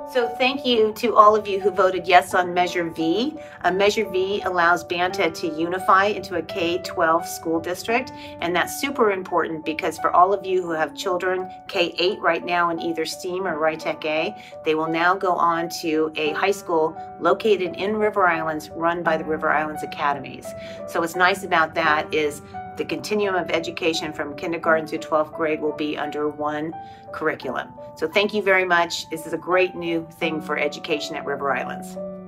So thank you to all of you who voted yes on Measure V. Measure V allows Banta to unify into a K-12 school district, and that's super important because for all of you who have children K-8 right now in either STEAM or RITEC A, they will now go on to a high school located in River Islands run by the River Islands Academies. So what's nice about that is the continuum of education from kindergarten through 12th grade will be under one curriculum. So thank you very much. This is a great new thing for education at River Islands.